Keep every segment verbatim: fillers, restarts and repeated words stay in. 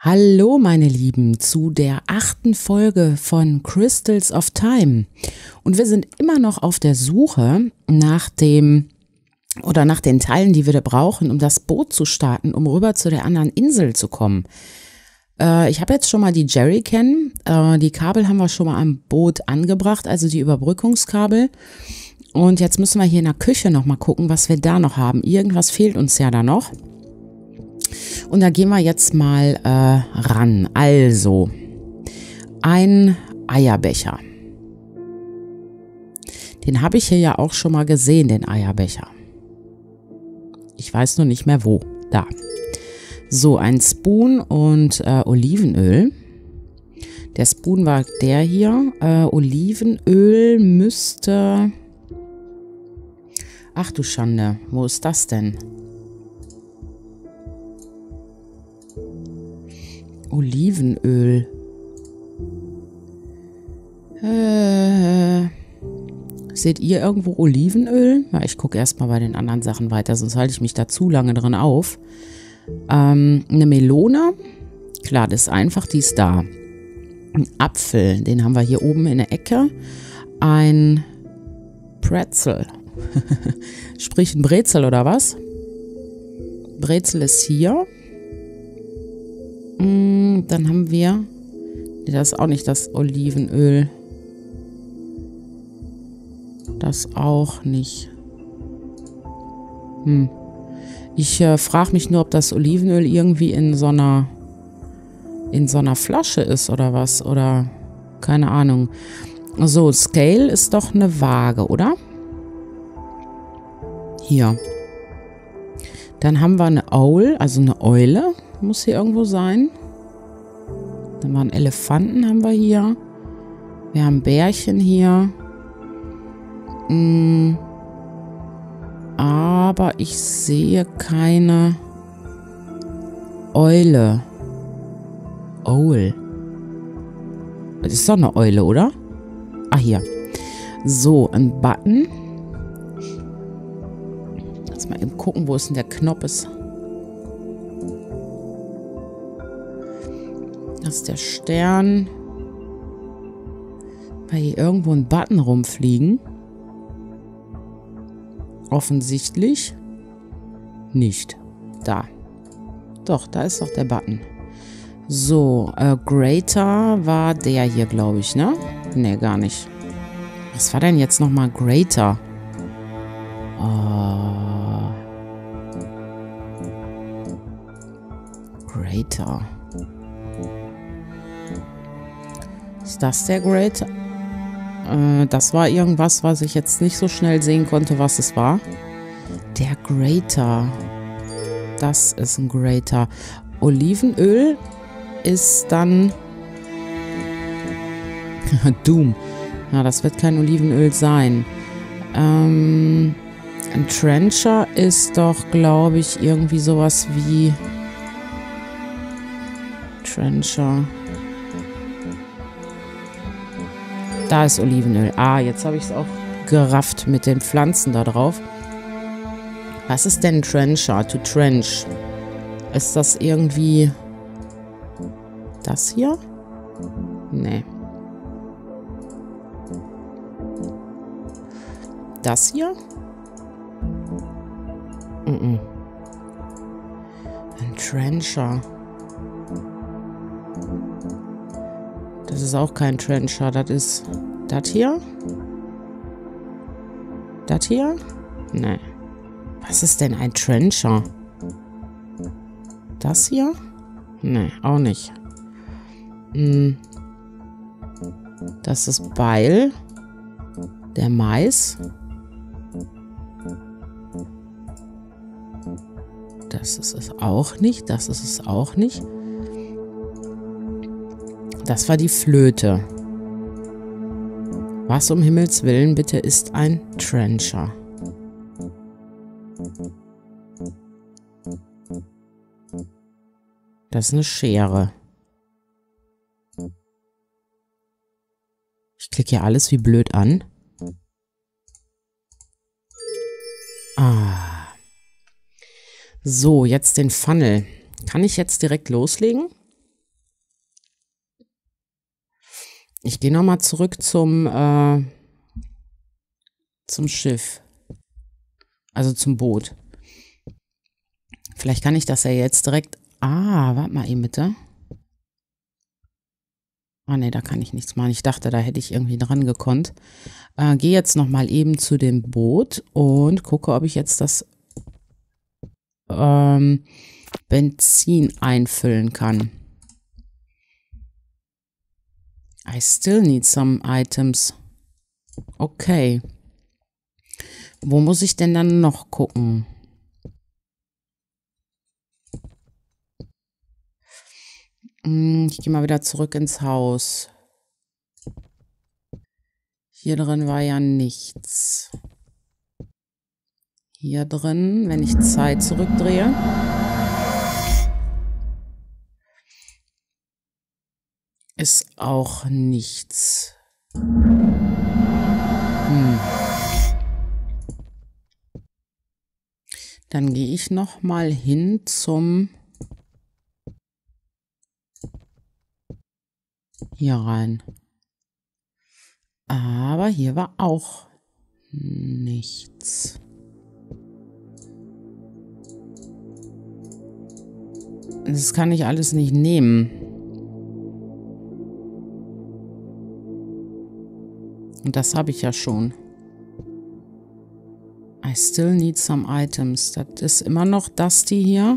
Hallo meine Lieben zu der achten Folge von Crystals of Time und wir sind immer noch auf der Suche nach dem oder nach den Teilen, die wir da brauchen, um das Boot zu starten, um rüber zu der anderen Insel zu kommen. Äh, ich habe jetzt schon mal die Jerrycan, äh, die Kabel haben wir schon mal am Boot angebracht, also die Überbrückungskabel. Und jetzt müssen wir hier in der Küche noch mal gucken, was wir da noch haben. Irgendwas fehlt uns ja da noch. Und da gehen wir jetzt mal äh, ran. Also, ein Eierbecher. Den habe ich hier ja auch schon mal gesehen, den Eierbecher. Ich weiß nur nicht mehr wo. Da. So, ein Spoon und äh, Olivenöl. Der Spoon war der hier. Äh, Olivenöl müsste... Ach du Schande, wo ist das denn? Olivenöl. Äh, seht ihr irgendwo Olivenöl? Ja, ich gucke erstmal bei den anderen Sachen weiter, sonst halte ich mich da zu lange drin auf. Ähm, eine Melone. Klar, das ist einfach, die ist da. Ein Apfel, den haben wir hier oben in der Ecke. Ein Pretzel. Sprich ein Brezel oder was? Brezel ist hier. Mm, dann haben wir... Nee, das ist auch nicht das Olivenöl. Das auch nicht. Hm. Ich äh, frage mich nur, ob das Olivenöl irgendwie in so einer... in so einer Flasche ist oder was. Oder... keine Ahnung. So, Scale ist doch eine Waage, oder? Hier. Dann haben wir eine Owl, also eine Eule. Muss hier irgendwo sein. Dann waren Elefanten haben wir hier. Wir haben Bärchen hier. Mm. Aber ich sehe keine Eule. Owl. Das ist doch eine Eule, oder? Ah, hier. So, ein Button. Mal eben gucken, wo ist denn der Knopf ist. Das ist der Stern. Weil hier irgendwo ein Button rumfliegen. Offensichtlich nicht. Da. Doch, da ist doch der Button. So, äh, Greater war der hier, glaube ich, ne? Ne, gar nicht. Was war denn jetzt nochmal Greater? Oh. Greater. Ist das der Greater? Äh, das war irgendwas, was ich jetzt nicht so schnell sehen konnte, was es war. Der Greater. Das ist ein Greater. Olivenöl ist dann... Doom. Ja, das wird kein Olivenöl sein. Ähm... Ein Trencher ist doch, glaube ich, irgendwie sowas wie... Trencher. Da ist Olivenöl. Ah, jetzt habe ich es auch gerafft mit den Pflanzen da drauf. Was ist denn Trencher? To trench. Ist das irgendwie... das hier? Nee. Das hier? Mm-mm. Ein Trencher. Das ist auch kein Trencher. Das ist... das hier? Das hier? Nee. Was ist denn ein Trencher? Das hier? Nee, auch nicht. Hm. Das ist Beil. Der Mais. Das ist es auch nicht. Das ist es auch nicht. Das war die Flöte. Was um Himmels Willen bitte ist ein Trencher? Das ist eine Schere. Ich klicke hier alles wie blöd an. Ah. So, jetzt den Funnel. Kann ich jetzt direkt loslegen? Ich gehe nochmal zurück zum, äh, zum Schiff. Also zum Boot. Vielleicht kann ich das ja jetzt direkt... Ah, warte mal eben bitte. Ah ne, da kann ich nichts machen. Ich dachte, da hätte ich irgendwie dran gekonnt. Äh, gehe jetzt nochmal eben zu dem Boot und gucke, ob ich jetzt das ähm, Benzin einfüllen kann. I still need some items. Okay. Wo muss ich denn dann noch gucken? Ich gehe mal wieder zurück ins Haus. Hier drin war ja nichts. Hier drin, wenn ich Zeit zurückdrehe. Ist auch nichts. Hm. Dann gehe ich noch mal hin zum... Hier rein. Aber hier war auch nichts. Das kann ich alles nicht nehmen. Und das habe ich ja schon. I still need some items. Das ist immer noch Dusty hier.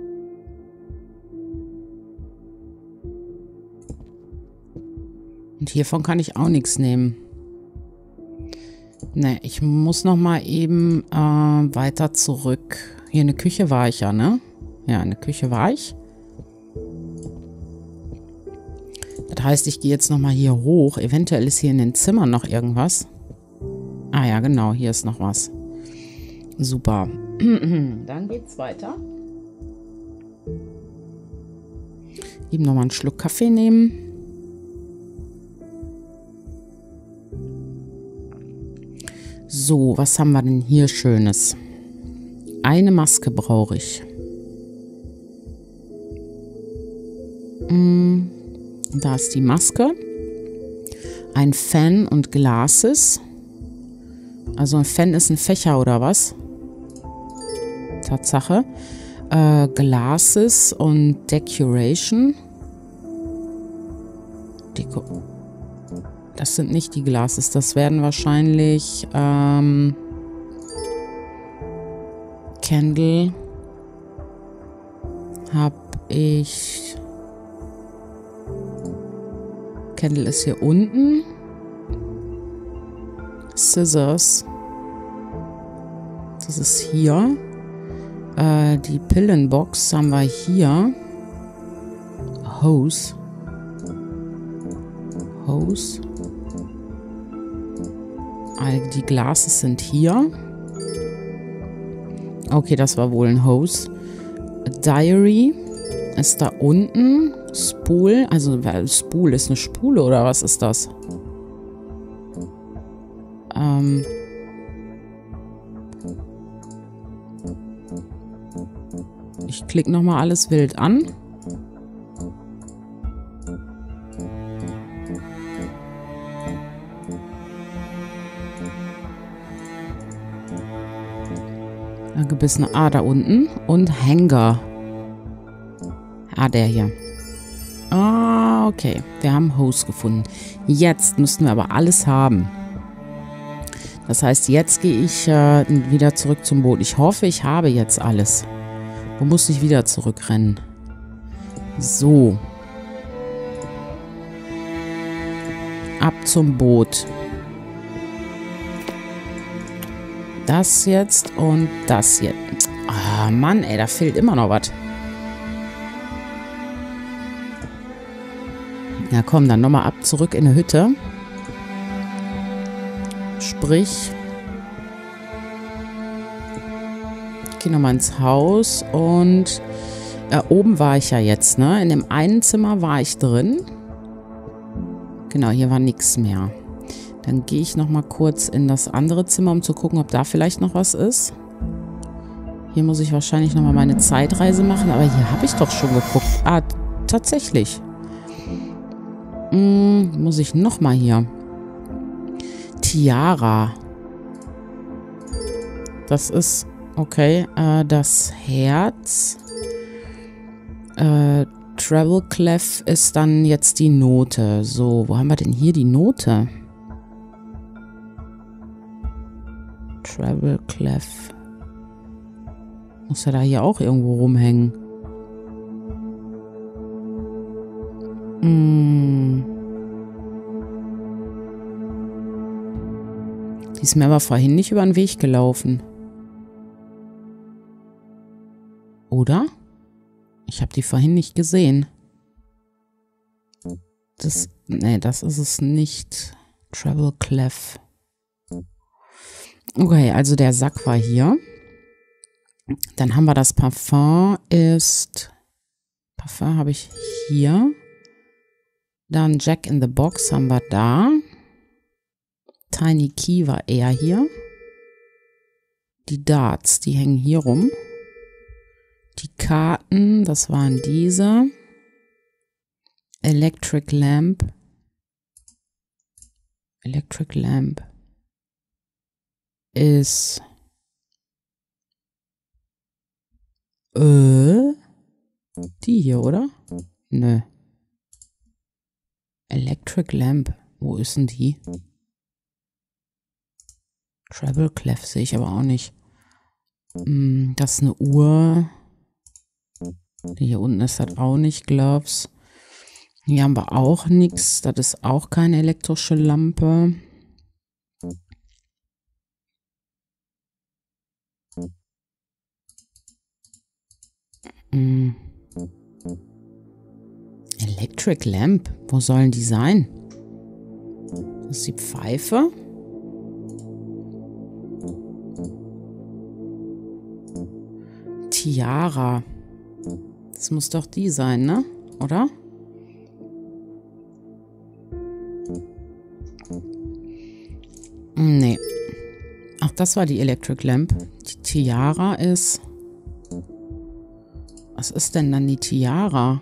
Und hiervon kann ich auch nichts nehmen. Ne, ich muss noch mal eben äh, weiter zurück. Hier in der Küche war ich ja, ne? Ja, in der Küche war ich. Das heißt, ich gehe jetzt noch mal hier hoch. Eventuell ist hier in den Zimmern noch irgendwas. Ah ja, genau, hier ist noch was. Super. Dann geht's weiter. Eben noch mal einen Schluck Kaffee nehmen. So, was haben wir denn hier Schönes? Eine Maske brauche ich. Mm, da ist die Maske. Ein Fan und Glasses. Also ein Fan ist ein Fächer oder was? Tatsache. Äh, Glasses und Decoration. Deko. Das sind nicht die Glasses, das werden wahrscheinlich ähm, Candle habe ich. Candle ist hier unten. Scissors. Das ist hier. Äh, die Pillenbox haben wir hier. Hose. Hose. Die Glasses sind hier. Okay, das war wohl ein Hose. Diary ist da unten. Spool, also Spool ist eine Spule oder was ist das? Ähm. Ich klicke nochmal alles wild an. Gebissene A da unten und Hanger. Ah, der hier. Ah, okay. Wir haben Hose gefunden. Jetzt müssten wir aber alles haben. Das heißt, jetzt gehe ich äh, wieder zurück zum Boot. Ich hoffe, ich habe jetzt alles. Wo muss ich wieder zurückrennen? So. Ab zum Boot. Das jetzt und das jetzt. Ah, Mann, ey, da fehlt immer noch was. Ja, komm, dann nochmal ab zurück in die Hütte. Sprich. Ich gehe nochmal ins Haus und äh, oben war ich ja jetzt, ne? In dem einen Zimmer war ich drin. Genau, hier war nichts mehr. Dann gehe ich noch mal kurz in das andere Zimmer, um zu gucken, ob da vielleicht noch was ist. Hier muss ich wahrscheinlich noch mal meine Zeitreise machen, aber hier habe ich doch schon geguckt. Ah, tatsächlich. Hm, muss ich nochmal hier. Tiara. Das ist, okay, äh, das Herz. Äh, Treble Clef ist dann jetzt die Note. So, wo haben wir denn hier die Note? Treble Clef. Muss ja da hier auch irgendwo rumhängen. Hm. Die ist mir aber vorhin nicht über den Weg gelaufen. Oder? Ich habe die vorhin nicht gesehen. Das, nee, das ist es nicht. Treble Clef. Okay, also der Sack war hier. Dann haben wir das Parfum ist... Parfum habe ich hier. Dann Jack in the Box haben wir da. Tiny Key war eher hier. Die Darts, die hängen hier rum. Die Karten, das waren diese. Electric Lamp. Electric Lamp ist äh, die hier, oder? Nö. Electric Lamp. Wo ist denn die? Treble Clef sehe ich aber auch nicht. Das ist eine Uhr. Hier unten ist das auch nicht. Gloves. Hier haben wir auch nichts. Das ist auch keine elektrische Lampe. Hm. Electric Lamp. Wo sollen die sein? Das ist die Pfeife. Tiara. Das muss doch die sein, ne? Oder? Nee. Ach, das war die Electric Lamp. Die Tiara ist... Was ist denn dann die Tiara?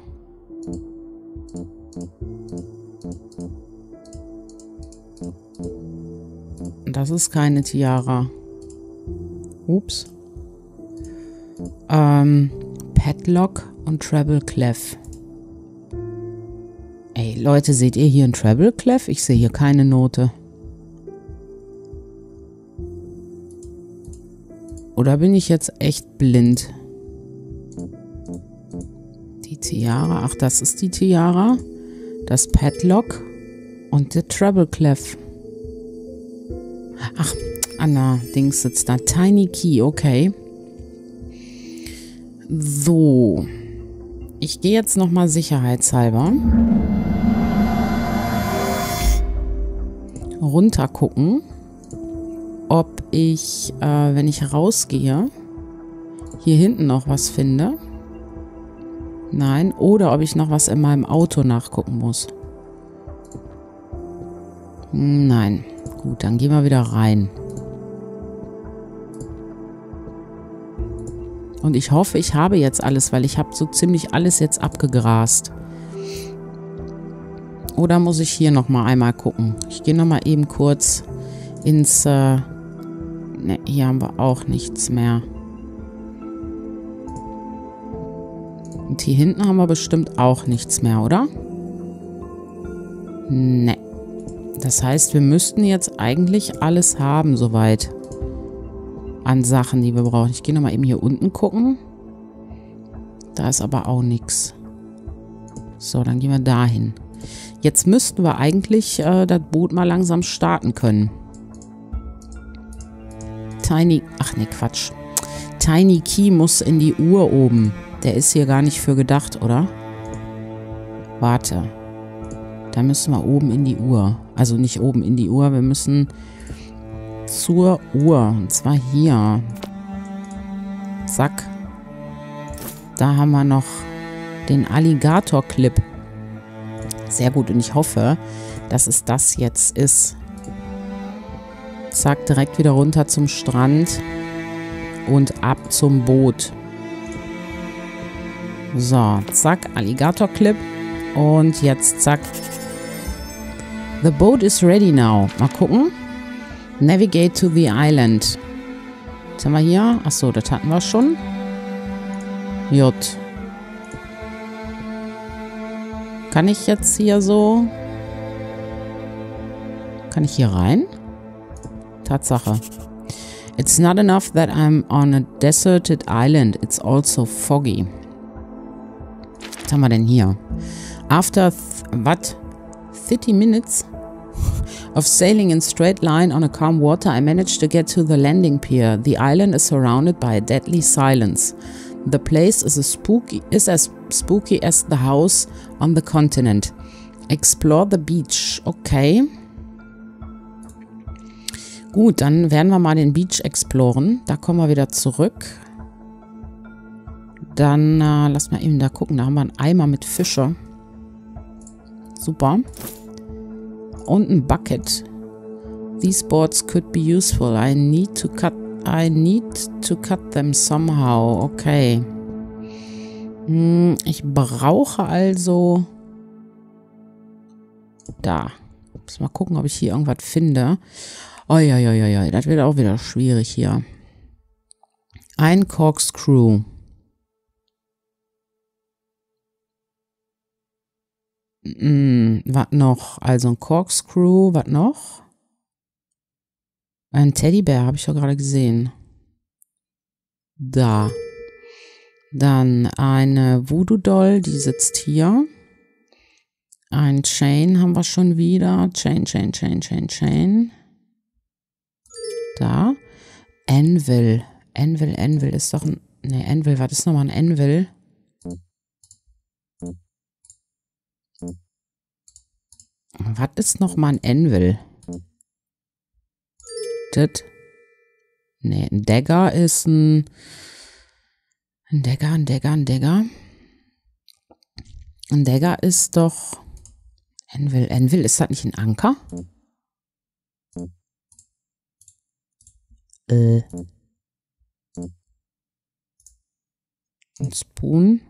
Das ist keine Tiara. Ups. Ähm, Padlock und Treble Clef. Ey, Leute, seht ihr hier ein Treble Clef? Ich sehe hier keine Note. Oder bin ich jetzt echt blind? Die Tiara. Ach, das ist die Tiara. Das Padlock und der Treble Clef. Ach, Anna Dings sitzt da. Tiny Key, okay. So. Ich gehe jetzt nochmal sicherheitshalber runter gucken, ob ich, äh, wenn ich rausgehe, hier hinten noch was finde. Nein. Oder ob ich noch was in meinem Auto nachgucken muss. Nein. Gut, dann gehen wir wieder rein. Und ich hoffe, ich habe jetzt alles, weil ich habe so ziemlich alles jetzt abgegrast. Oder muss ich hier nochmal einmal gucken? Ich gehe nochmal eben kurz ins... Äh ne, hier haben wir auch nichts mehr. Und hier hinten haben wir bestimmt auch nichts mehr, oder? Ne. Das heißt, wir müssten jetzt eigentlich alles haben, soweit. An Sachen, die wir brauchen. Ich gehe nochmal eben hier unten gucken. Da ist aber auch nichts. So, dann gehen wir dahin. Jetzt müssten wir eigentlich äh, das Boot mal langsam starten können. Tiny... Ach ne, Quatsch. Tiny Key muss in die Uhr oben. Der ist hier gar nicht für gedacht, oder? Warte. Da müssen wir oben in die Uhr. Also nicht oben in die Uhr, wir müssen zur Uhr. Und zwar hier. Zack. Da haben wir noch den Alligator-Clip. Sehr gut. Und ich hoffe, dass es das jetzt ist. Zack, direkt wieder runter zum Strand. Und ab zum Boot. So, zack, Alligator-Clip. Und jetzt zack, The boat is ready now. Mal gucken. Navigate to the island. Was haben wir hier? Achso, das hatten wir schon. J. Kann ich jetzt hier so... Kann ich hier rein? Tatsache. It's not enough that I'm on a deserted island. It's also foggy. Was haben wir denn hier? After... What? thirty minutes of sailing in straight line on a calm water, I managed to get to the landing pier. The island is surrounded by a deadly silence. The place is, a spooky, is as spooky as the house on the continent. Explore the beach. Okay. Gut, dann werden wir mal den Beach exploren. Da kommen wir wieder zurück. Dann äh, lass mal eben da gucken. Da haben wir einen Eimer mit Fische. Super. Und ein Bucket. These boards could be useful. I need to cut. I need to cut them somehow. Okay. Hm, ich brauche also da. Muss mal gucken, ob ich hier irgendwas finde. Uiuiuiui, das wird auch wieder schwierig hier. Ein Corkscrew. Hm, was noch? Also ein Corkscrew, was noch? Ein Teddybär habe ich doch gerade gesehen. Da. Dann eine Voodoo-Doll, die sitzt hier. Ein Chain haben wir schon wieder. Chain, Chain, Chain, Chain, Chain. Da. Anvil. Anvil, Anvil ist doch ein... Ne, Anvil, was ist nochmal ein Anvil? Was ist nochmal ein Anvil? Das? Ne, ein Dagger ist ein... Ein Dagger, ein Dagger, ein Dagger. Ein Dagger ist doch... Anvil, Anvil, ist das nicht ein Anker? Äh. Ein Spoon.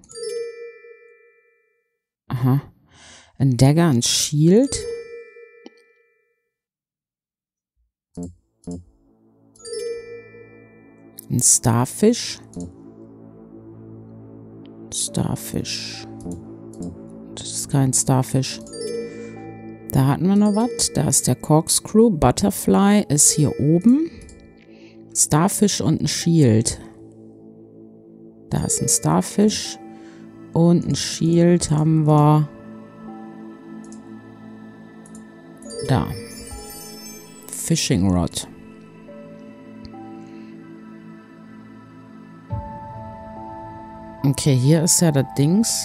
Aha. Ein Dagger, ein Shield. Ein Starfish. Starfish. Das ist kein Starfish. Da hatten wir noch was. Da ist der Corkscrew. Butterfly ist hier oben. Starfish und ein Shield. Da ist ein Starfish. Und ein Shield haben wir da. Fishing Rod. Okay, hier ist ja das Dings.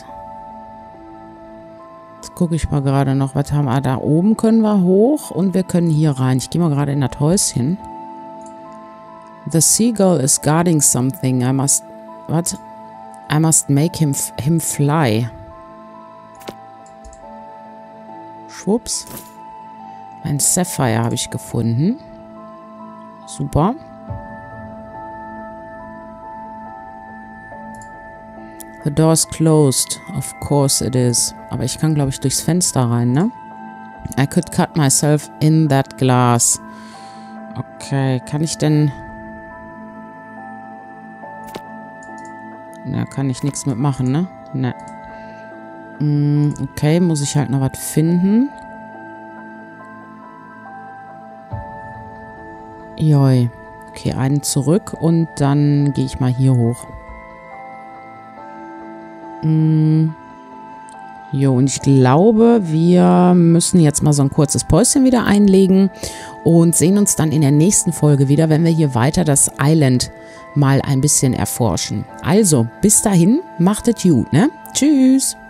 Jetzt gucke ich mal gerade noch, was haben wir. Da oben können wir hoch und wir können hier rein. Ich gehe mal gerade in das Häuschen. The seagull is guarding something. I must... What? I must make him, him fly. Schwupps. Ein Sapphire habe ich gefunden. Super. The door's closed. Of course it is. Aber ich kann, glaube ich, durchs Fenster rein, ne? I could cut myself in that glass. Okay, kann ich denn... Da kann ich nichts mitmachen, ne? Ne. Mm, okay, muss ich halt noch was finden. Joi. Okay, einen zurück und dann gehe ich mal hier hoch. Mm. Jo, und ich glaube, wir müssen jetzt mal so ein kurzes Päuschen wieder einlegen und sehen uns dann in der nächsten Folge wieder, wenn wir hier weiter das Island mal ein bisschen erforschen. Also, bis dahin, macht es gut, ne? Tschüss!